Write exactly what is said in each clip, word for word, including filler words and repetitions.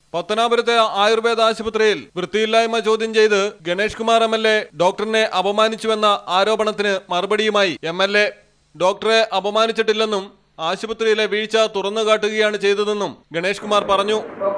പത്തനാപുരത്തെ ആയുർവേദ ആശുപത്രിയിൽ വൃത്തിയില്ലായ്മ ചോദ്യം ചെയ്ത് Ganesh Kumar M L A ഡോക്ടറിനെ അപമാനിച്ചുവെന്ന ആരോപണത്തിന് മറുപടിയുമായി എം എൽ എ ഡോക്ടറെ അപമാനിച്ചിട്ടില്ലെന്നും ആശുപത്രിയിലെ വീഴ്ച തുറന്നു കാട്ടുകയാണ് ചെയ്തതെന്നും ഗണേഷ് കുമാർ പറഞ്ഞു.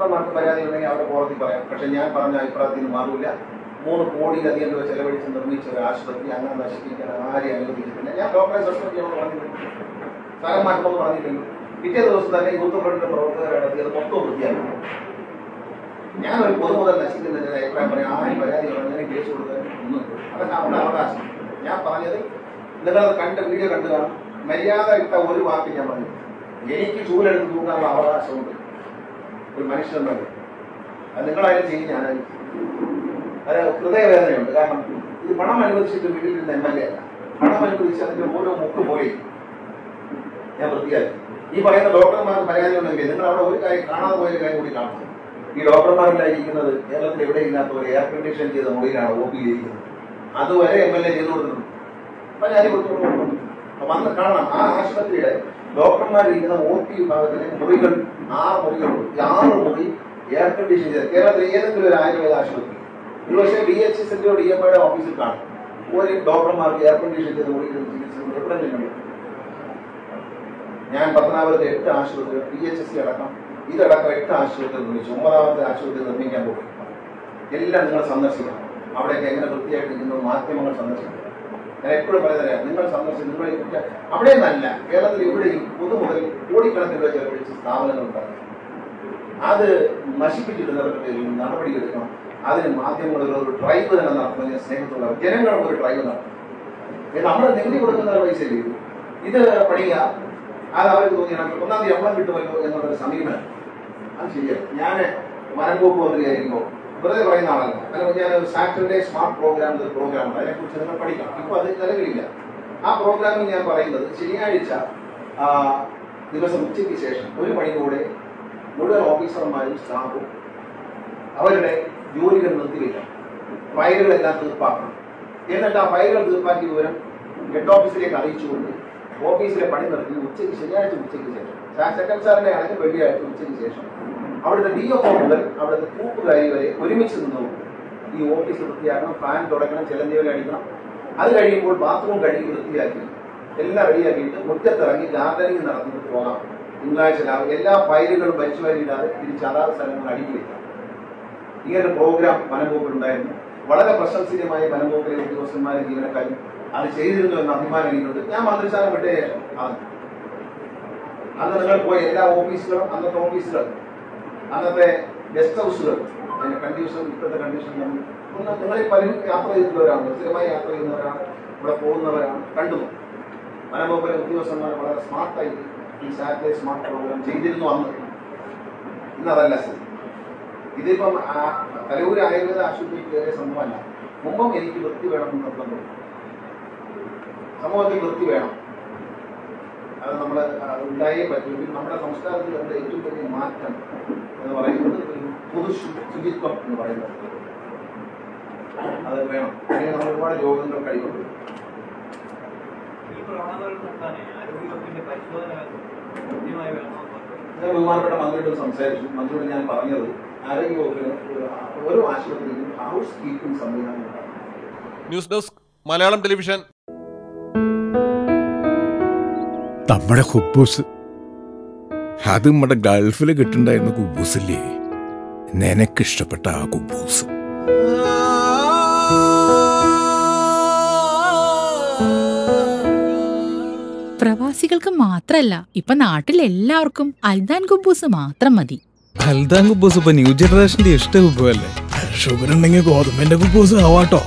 മൂന്ന് കോടിയിലധികം രൂപ ചെലവഴിച്ച് നിർമ്മിച്ച ഒരു ആശുപത്രി അങ്ങനെ നശിപ്പിക്കാൻ ആരെയും അനുവദിച്ചിട്ടില്ല. ഞാൻ ഡോക്ടറെ സസ്പെൻഡ് ചെയ്യണമെന്ന് പറഞ്ഞിട്ടുണ്ട്, സ്ഥലം മാറ്റണമെന്ന് പറഞ്ഞിട്ടുണ്ട്. പിറ്റേ ദിവസം തന്നെ യൂത്തുഫ്രണ്ടിന്റെ പ്രവർത്തകർ നടത്തി അത് മൊത്തം വൃത്തിയാക്കണം. ഞാനൊരു പൊതുമുതൽ നശിക്കുന്നതിന്റെ അഭിപ്രായം പറയാം. ആരും പരാതി പറഞ്ഞാൽ കേസ് കൊടുക്കാൻ ഒന്നും അതൊക്കെ അവരുടെ അവകാശം. ഞാൻ പറഞ്ഞത് നിങ്ങളത് കണ്ട വീഡിയോ കണ്ടു കാണും. മര്യാദ ഇട്ട ഒരു വാക്ക് ഞാൻ പറഞ്ഞു. എനിക്ക് ചൂലെടുത്ത് തൂക്കാനുള്ള അവകാശമുണ്ട് ഒരു മനുഷ്യനുണ്ടെങ്കിൽ. അത് നിങ്ങളായാലും ചെയ്യും, ഞാനായാലും അത് ഹൃദയവേദനയുണ്ട്. കാരണം ഇത് പണം അനുവദിച്ചിട്ട് വീട്ടിൽ നിന്ന് എം എൽ എ അല്ല. പണം അനുവദിച്ച് അതിന്റെ ഓരോ മുക്ക് പോയി ഞാൻ വൃത്തിയാക്കി. ഈ പറയുന്ന ഡോക്ടർമാർക്ക് പരാതി ഉണ്ടെങ്കിൽ നിങ്ങൾ അവിടെ ഒരു കാര്യം കാണാതെ പോയൊരു കാര്യം കൂടി കാണുന്നു. ഈ ഡോക്ടർമാരിലായിരിക്കുന്നത് കേരളത്തിൽ എവിടെയില്ലാത്ത ഒരു എയർ കണ്ടീഷൻ ചെയ്ത മുറിയിലാണ് ഒ പി ഇരിക്കുന്നത്. അതുവരെ എം എൽ എ ചെയ്തു കൊടുക്കുന്നുണ്ട്. പരാതി കൊടുത്തുകൊടുക്കുന്നുണ്ട്. അപ്പൊ വന്ന് കാണാം ആ ആശുപത്രിയുടെ ഡോക്ടർമാരിരിക്കുന്ന ഒ പി വിഭാഗത്തിലെ മുറികൾ ആറ് മുറികളുണ്ട്. ആറ് മുറി എയർ കണ്ടീഷൻ ചെയ്ത കേരളത്തിലെ ഏതെങ്കിലും ഒരു ആയുർവേദ ആശുപത്രി ഒരു പക്ഷേ ഡി എച്ച് എസിന്റെയോ ഡി എം ഐയുടെ ഓഫീസിൽ കാണും ഒരു ഡോക്ടർമാർക്ക് എയർ കണ്ടീഷൻ ചെയ്ത് മുറികൾ ചികിത്സ എവിടെയെങ്കിലും. ഞാൻ പത്തനാപുരത്തെ എട്ട് ആശുപത്രികൾ ഡി എച്ച് എസ് സി അടക്കം ഇതടക്കം എട്ട് ആശുപത്രി നിർമ്മിച്ചു. ഒമ്പതാമത്തെ ആശുപത്രി നിർമ്മിക്കാൻ പോകും. എല്ലാം നിങ്ങൾ സന്ദർശിക്കണം. അവിടെയൊക്കെ എങ്ങനെ വൃത്തിയായിട്ടിരിക്കുന്നു മാധ്യമങ്ങൾ സന്ദർശിക്കണം. ഞാൻ എപ്പോഴും പറയുന്നത് നിങ്ങൾ സന്ദർശിച്ച് നിങ്ങളെ അവിടെ നല്ല കേരളത്തിൽ ഇവിടെയും പൊതുമുതൽ കോടിക്കണക്കിന് രൂപ ചെലവഴിച്ച് സ്ഥാപനങ്ങൾ ഉണ്ടാകും. അത് നശിപ്പിച്ചിട്ടുള്ളവരുടെ നടപടി എടുക്കണം. അതിന് മാധ്യമങ്ങൾ ഒരു ഡ്രൈവ് തന്നെ നടത്തുന്ന സ്നേഹത്തുള്ള ജനങ്ങൾ ഒരു ഡ്രൈവ് നടത്തും. നമ്മൾ നികുതി കൊടുക്കുന്ന പൈസ ചെയ്തു ഇത് പണിയുക. അത് അവർക്ക് തോന്നിയാണ് ഒന്നാം തീയതി എവിടെ കിട്ടുമല്ലോ എന്നുള്ളൊരു സമീപനം. അത് ശരിയാണ്. ഞാൻ വനംവകുപ്പ് മന്ത്രിയായിരിക്കുമ്പോൾ വെറുതെ പറയുന്ന ആളല്ല. അല്ലെങ്കിൽ ഞാൻ സാറ്റർഡേ സ്മാർട്ട് പ്രോഗ്രാം ഒരു പ്രോഗ്രാമുണ്ട്, അതിനെക്കുറിച്ച് നിങ്ങൾ പഠിക്കണം. ഇപ്പോൾ അത് നിലവിലില്ല. ആ പ്രോഗ്രാമിൽ ഞാൻ പറയുന്നത് ശനിയാഴ്ച ദിവസം ഉച്ചയ്ക്ക് ശേഷം ഒരു മണിക്കൂടെ മുഴുവൻ ഓഫീസർമാരും സ്റ്റാഫും അവരുടെ ജോലികൾ നിർത്തിവെക്കണം. ഫയലുകളെല്ലാം തീർപ്പാക്കണം. എന്നിട്ട് ആ ഫയലുകൾ തീർപ്പാക്കിയ വിവരം ഹെഡ് ഓഫീസിലേക്ക് അറിയിച്ചുകൊണ്ട് ഓഫീസിലെ പണി നിർത്തി ഉച്ചയ്ക്ക് ശനിയാഴ്ച ഉച്ചയ്ക്ക് ശേഷം സെക്കൻഡ് സാറിന്റെ ആണെങ്കിൽ വെള്ളിയാഴ്ച ഉച്ചയ്ക്ക് ശേഷം അവിടുത്തെ ഡി എഫ് ഒ മുതൽ അവിടുത്തെ കൂട്ടുകാരി വരെ ഒരുമിച്ച് നിന്നു ഈ ഓഫീസ് വൃത്തിയാക്കണം. ഫാൻ തുടക്കണം, ചിലന്തിവല അടിക്കണം. അത് കഴിയുമ്പോൾ ബാത്റൂം കഴുകി വൃത്തിയാക്കി എല്ലാം റെഡിയാക്കിയിട്ട് മുറ്റത്തിറങ്ങി ഗാർഡനിങ് നടത്തിയിട്ട് പോകാം. തിങ്കളാഴ്ച രാവിലെ എല്ലാ ഫയലുകളും വലിച്ചു വാരിയിടാതെ തിരിച്ച് അതാത് സ്ഥലങ്ങൾ അടുക്കി വെക്കാം. ഇങ്ങനൊരു പ്രോഗ്രാം വനംവകുപ്പിലുണ്ടായിരുന്നു. വളരെ പ്രശംസനീയമായ വനംവകുപ്പിലെ ഉദ്യോഗസ്ഥന്മാരും ജീവനക്കാരും അത് ചെയ്തിരുന്നു എന്ന് അഭിമാനം എനിക്കുണ്ട്. ഞാൻ മന്ത്രിസ്ഥാനം വിട്ട ശേഷം ആണ് അന്ന് നിങ്ങൾ പോയ എല്ലാ ഓഫീസുകളും അന്നത്തെ ഓഫീസുകൾ അന്നത്തെ ഗസ്റ്റ് ഹൗസുകൾ അതിന്റെ കണ്ടീഷൻ ഇപ്പോഴത്തെ കണ്ടീഷൻ ഒന്ന് നിങ്ങളിൽ പലരും യാത്ര ചെയ്തിട്ടുള്ളവരാണ്, സ്ഥിരമായി യാത്ര ചെയ്യുന്നവരാണ്, ഇവിടെ പോകുന്നവരാണ്. കണ്ടു വനംവകുപ്പിലെ ഉദ്യോഗസ്ഥന്മാർ വളരെ സ്മാർട്ടായി ഈ സാറ്റലൈറ്റ് സ്മാർട്ട് പ്രോഗ്രാം ചെയ്തിരുന്നു അന്ന്. ഇന്നതല്ല സ്ഥിതി. ഇതിപ്പം തലൂർ ആയുർവേദ ആശുപത്രിക്ക് കയറിയ സംഭവമല്ല. മുമ്പും എനിക്ക് വൃത്തി വേണമെന്ന് നിർബന്ധം. സമൂഹത്തിൽ വൃത്തി വേണം. അത് നമ്മൾ ഉണ്ടായേ പറ്റും. നമ്മുടെ സംസ്കാരത്തിൽ അതിൻ്റെ ഏറ്റവും വലിയ മാറ്റം എന്ന് പറയുന്നത് പൊതു ശുചിത്വം എന്ന് പറയുന്നത് അത് വേണം. അല്ലെങ്കിൽ നമ്മൾ ഒരുപാട് രോഗങ്ങൾ കഴിവുണ്ട്. ഞാൻ ബഹുമാനപ്പെട്ട മന്ത്രിയോട് സംസാരിച്ചു. മന്ത്രിയോട് ഞാൻ പറഞ്ഞത് ആരോഗ്യവകുപ്പിന് ഓരോ ആശുപത്രിയിലും ഹൗസ് കീപ്പിംഗ് സംവിധാനം ഉണ്ടാകും. News desk Malayalam television. നമ്മുടെ കുബൂസ് അത് നമ്മുടെ ഗൾഫിൽ കിട്ടുണ്ടായിരുന്ന കുബൂസില്ലേ, നിനക്കിഷ്ടപ്പെട്ട ആ കുബൂസ്. പ്രവാസികൾക്ക് മാത്രല്ല, ഇപ്പൊ നാട്ടിൽ എല്ലാവർക്കും അൽദാൻ കുബൂസ് മാത്രം മതി. അൽദാൻ കുബൂസ് ഇപ്പൊ ന്യൂ ജനറേഷന്റെ ഇഷ്ട കുബുവല്ലേ. ഷുഗർ ഉണ്ടെങ്കിൽ ഗോതമ്പിന്റെ കുബൂസ് ആവാട്ടോ.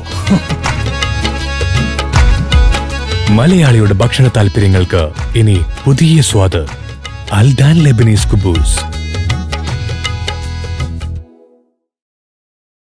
മലയാളിയുടെ ഭക്ഷണ താല്പര്യങ്ങൾക്ക് ഇനി പുതിയ സ്വാദ്. അൽദാൻ ലെബനീസ് കുബൂസ്.